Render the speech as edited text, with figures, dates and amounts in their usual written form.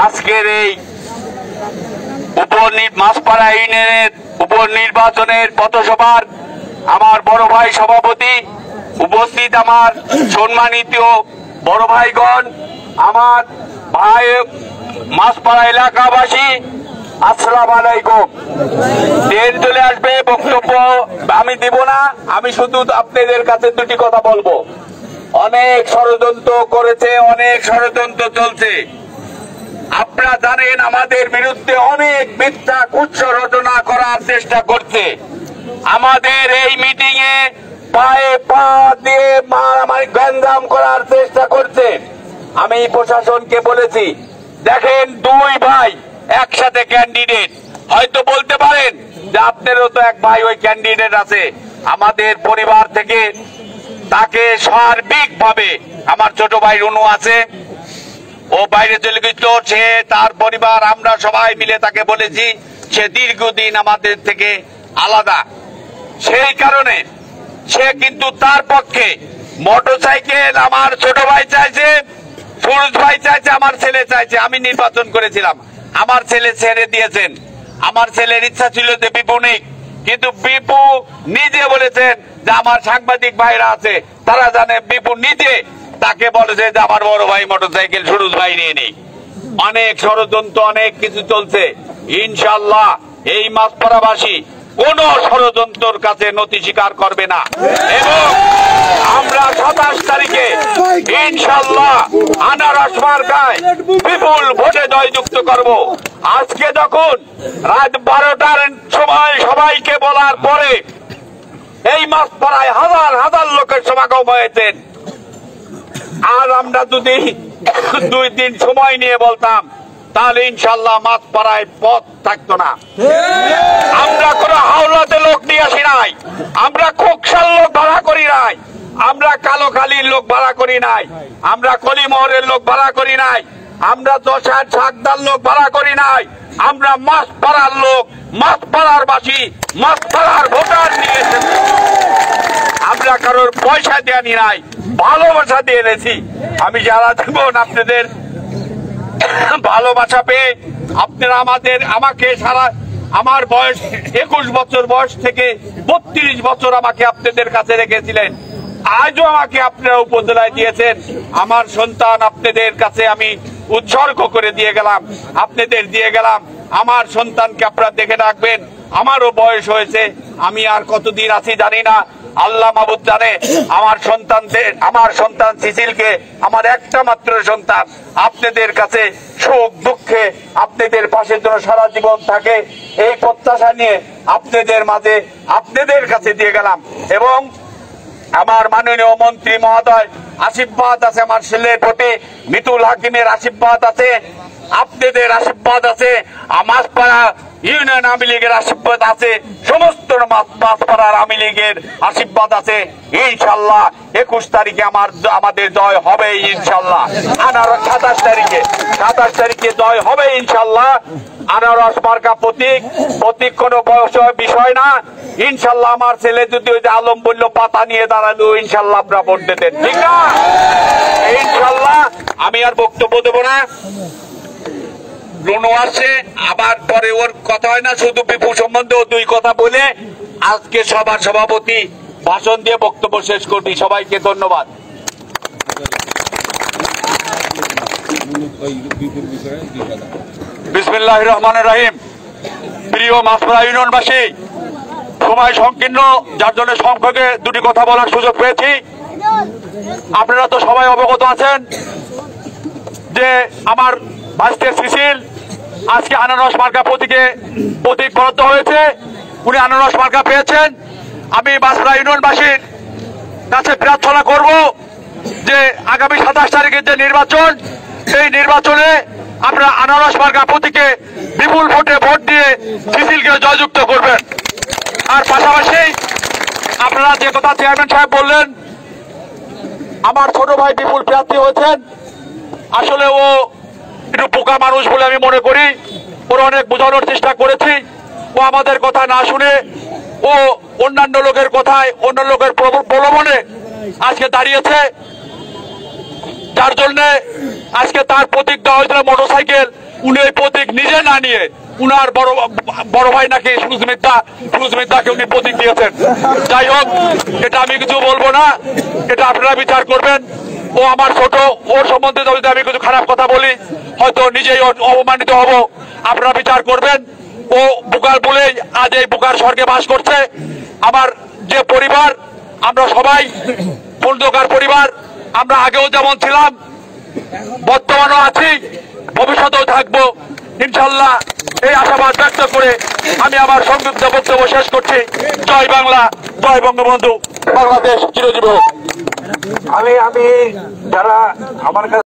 আজকের এই মাছপাড়া ইউনিয়নের উপনির্বাচনের পথসভার আমার বড় ভাই সভাপতি, উপস্থিত আমার সম্মানিত বড় ভাইগণ, আমার ভাই মাছপাড়া এলাকাবাসী, আসসালামু আলাইকুম। ট্রেন চলে আসবে, বক্তব্য আমি দিব না, আমি শুধু আপনাদের কাছে দুটি কথা বলবো। অনেক ষড়যন্ত্র করেছে, অনেক ষড়যন্ত্র চলছে। আপনারা জানেন আমাদের বিরুদ্ধে অনেক মিথ্যা কুৎসা রচনা করার চেষ্টা করছে। আমাদের এই মিটিং এ পায়ে পা দিয়ে মারামারি গ্যাঞ্জাম করার চেষ্টা করছে। আমি প্রশাসনকে বলেছি, দেখেন দুই ভাই একসাথে ক্যান্ডিডেট, হয়তো বলতে পারেন যে আপনারও তো এক ভাই ওই ক্যান্ডিডেট আছে। আমাদের পরিবার থেকে তাকে সার্বিকভাবে, আমার ছোট ভাই রুনু আছে, ও বাইরে চলে গেছিল, সে তার পরিবার, আমরা সবাই মিলে তাকে বলেছি সে দীর্ঘদিন আমাদের থেকে আলাদা। সেই কারণে সে কিন্তু তার পক্ষে মোটরসাইকেল আমার ছোট ভাই চাইছে, সুরজ ভাই চাইছে, আমার ছেলে চাইছে। আমি নির্বাচন করেছিলাম, আমার ছেলে ছেড়ে দিয়েছেন। আমার ছেলের ইচ্ছা ছিল যে বিপু নিক, কিন্তু বিপু নিজে বলেছেন যে আমার সাংবাদিক ভাইরা আছে, তারা জানে বিপু নিজে তাকে বলেছে যে আমার বড় ভাই মোটরসাইকেল সুরজ ভাই নিয়ে নেই। অনেক ষড়যন্ত্র, অনেক কিছু চলছে। ইনশাআল্লাহ এই মাছপাড়াবাসী কোন ষড়যন্ত্রের কাছে নতি স্বীকার করবে না, এবং আমরা 27 তারিখে ইনশাআল্লাহ আনারস মার্কায় বিপুল ভোটে জয়যুক্ত করব। আজকে যখন রাত 12টার সময় সবাইকে বলার পরে এই মাছপাড়ায় হাজার হাজার লোকের সমাগম হয়েছেন, আর আমরা যদি 2 দিন সময় নিয়ে বলতাম তাহলে ইনশাআল্লাহ মাছপাড়ায় পথ থাকতো না। আমরা কোন হাওড়াতে লোক নিয়ে আসি নাই, আমরা খোকসার লোক ভাড়া করি নাই, আমরা কালোখালীর লোক ভাড়া করি নাই, আমরা কলিমোহরের লোক ভাড়া করি নাই, আমরা দশার ঝাকদার লোক ভাড়া করি নাই। আমরা মাছপাড়ার লোক, মাছপাড়ার বাসী, মাছপাড়ার ভোটার নিয়ে এসেছি। আমরা কারোর পয়সা দিয়ে আনি নাই, ভালোবাসা দিয়ে এনেছি। আমি যারা দেখুন আপনাদের ভালোবাসা পেয়ে আপনারা আমাকে সারা আমার বয়স 21 বছর বয়স থেকে 32 বছর আমাকে আপনাদের কাছে রেখেছিলেন। আজও আমাকে আপনারা উপজেলায় দিয়েছেন। আমার সন্তান আপনাদের কাছে আমি উৎসর্গ করে দিয়ে গেলাম, আপনাদের দিয়ে গেলাম। আমার সন্তানকে আপনারা দেখে রাখবেন। আমারও বয়স হয়েছে, আমি আর কতদিন আছি জানি না, আল্লাহ মাবুদ জানে। আমার সন্তান সিসিলকে, আমার একটা মাত্র সন্তান, আপনাদের কাছে সুখ দুঃখে আপনাদের পাশে যেন সারা জীবন থাকে এই প্রত্যাশা নিয়ে আপনাদের মাঝে আপনাদের কাছে দিয়ে গেলাম। এবং আমার মাননীয় মন্ত্রী মহোদয় আশীর্বাদ আছে আমার ছেলের প্রতি, মিতুল হাকিমের আশীর্বাদ আছে, আপনাদের আশীর্বাদ আছে, মাছপাড়া ইউনিয়ন আওয়ামী লীগের আশীর্বাদ আছে, সমস্ত মাছপাড়ার আওয়ামী লীগের আশীর্বাদ আছে। ইনশাআল্লাহ 21 তারিখে আমাদের জয় হবে ইনশাআল্লাহ। 27 তারিখে জয় হবে ইনশাআল্লাহ। আনারস মার্কা প্রতীক কোনো বিষয় না। ইনশাআল্লাহ আমার ছেলে যদি ওই যে আলম বলল পাতা নিয়ে দাঁড়ালো, ইনশাআল্লাহ আপনারা ভোট দেবেন, ঠিক না? ইনশাআল্লাহ। আমি আর বক্তব্য দেব না, রুনু আসছে, আবার পরে ওর কথা হয় না, শুধু বিপু সম্বন্ধে ও 2 কথা বলে আজকে সবার সভাপতি ভাষণ দিয়ে বক্তব্য শেষ করবি। সবাইকে ধন্যবাদ। বিসমিল্লাহির রহমানির রহিম। প্রিয় মাছপাড়া ইউনিয়নবাসী, সময় সংকীর্ণ, যার জন্য সংক্ষেপে 2টি কথা বলার সুযোগ পেয়েছি। আপনারা তো সবাই অবগত আছেন যে আমার ভাইস্তে সিসিল আজকে আনারস মার্কা প্রতীক বরাদ্দ হয়েছে, উনি আনারস মার্কা পেয়েছেন। আমি মাছপাড়া ইউনিয়নবাসীর কাছে প্রার্থনা করব যে আগামী 27 তারিখের যে নির্বাচন, সেই নির্বাচনে আপনারা আনারস মার্কা প্রতীকে বিপুল ভোটে ভোট দিয়ে সিসিলকে জয়যুক্ত করবেন। আর পাশাপাশি আপনারা যে কথা চেয়ারম্যান সাহেব বললেন, আমার ছোট ভাই বিপুল প্রার্থী হয়েছেন, আসলে ও একটু পোকা মানুষ বলে আমি মনে করি। ওরা অনেক বোঝানোর চেষ্টা করেছি, ও আমাদের কথা না শুনে ও অন্যান্য লোকের কথায়, অন্য লোকের প্রলোভনে আজকে দাঁড়িয়েছে, যার জন্য আজকে তার প্রতীক দেওয়া হয়েছিল মোটরসাইকেল। উনি ওই প্রতীক নিজে না নিয়ে উনার বড় ভাই নাকি সুস্মিতাকে উনি প্রতীক দিয়েছেন। যাই হোক, এটা আমি কিছু বলবো না, এটা আপনারা বিচার করবেন। ও আমার ছোট, ওর সম্বন্ধে যদি আমি কিছু খারাপ কথা বলি হয়তো নিজেই অপমানিত হব, আপনারা বিচার করবেন। ও বুকার বলেই আজ এই বুকার স্বর্গে বাস করছে। আমার যে পরিবার, আমরা সবাই খন্দকার পরিবার, আমরা আগেও যেমন ছিলাম বর্তমানেও আছি, ভবিষ্যতেও থাকবো ইনশাল্লাহ। এই আশাবাদ ব্যক্ত করে আমি আমার সংক্ষিপ্ত বক্তব্য শেষ করছি। জয় বাংলা, জয় বঙ্গবন্ধু, বাংলাদেশ চিরজীবী হোক। আমি যারা আমার কাছে